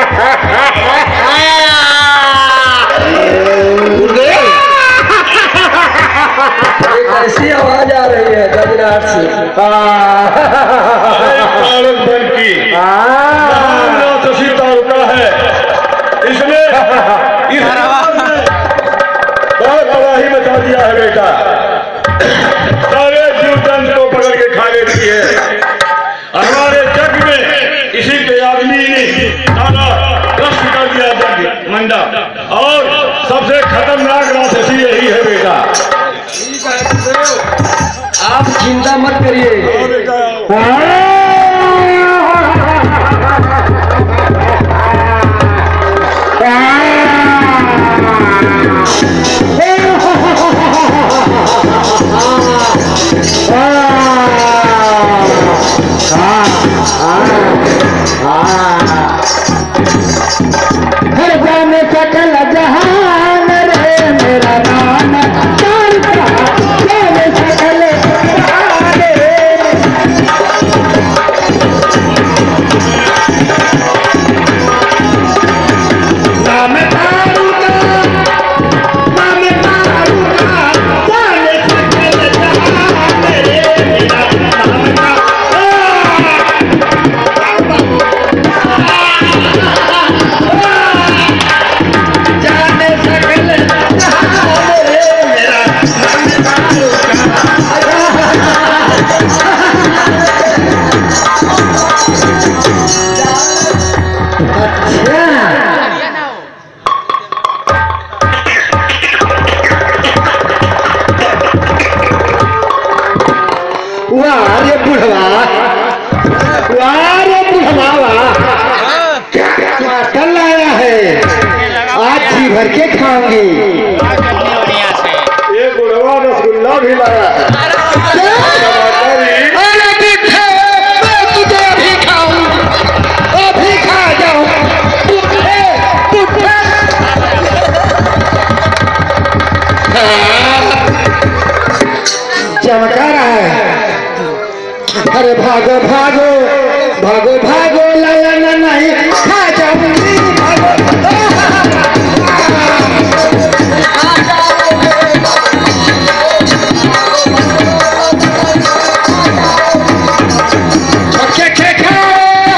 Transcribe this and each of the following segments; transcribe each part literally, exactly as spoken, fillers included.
ऐसी आवाज आ रही है जजनाट से बन की तारुका है। इसने इस बहुत तबाही मचा दिया है बेटा। सारे जीव जंतु को पकड़ के खा लेती है। हमारे जग में इसी के आदमी ने सारा नष्ट कर दिया जग मंडा। और सबसे खतरनाक राक्षसी यही है बेटा। आप चिंता मत करिए। हर जाने सकल जहान रे मेरा नाम वारे बुढ़वा वारे बुढ़वा क्या कल लाया है? आज जी भर के खाऊंगी। ये बुढ़वा रसगुल्ला भी लाया है। चमका रहा है। अरे भागो भागो भागो भागो लाला नहीं खा जाऊंगी। भागो छोटे के खाओ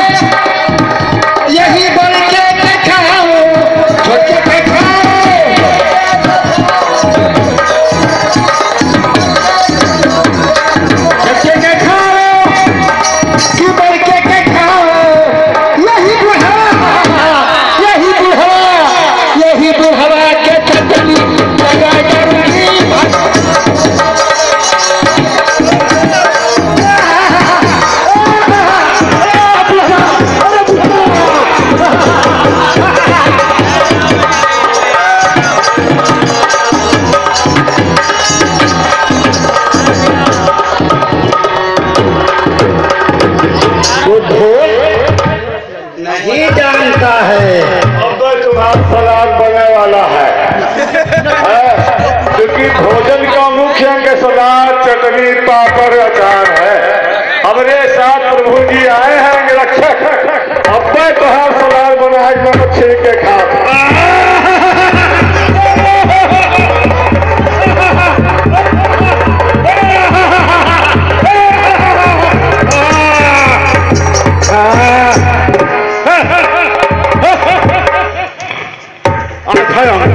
यही बड़े के खाओ। छोटे के खाओ नहीं जानता है। अब तो चुनाव सलाद बनने वाला है। क्योंकि भोजन का मुख्य अंग सलाद, चटनी, पापड़, अचार है। हमारे साथ प्रभु जी आए हैं रक्षक। अब तो तुहार सलाद बना है मछली के खा। खाया